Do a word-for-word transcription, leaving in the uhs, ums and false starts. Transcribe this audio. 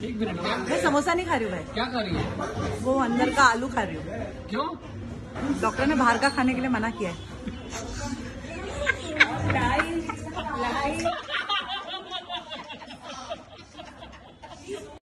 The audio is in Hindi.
एक मिनट, मैं समोसा नहीं खा रही हूँ भाई। क्या खा रही है? वो अंदर का आलू खा रही हूँ। क्यों? डॉक्टर ने बाहर का खाने के लिए मना किया है।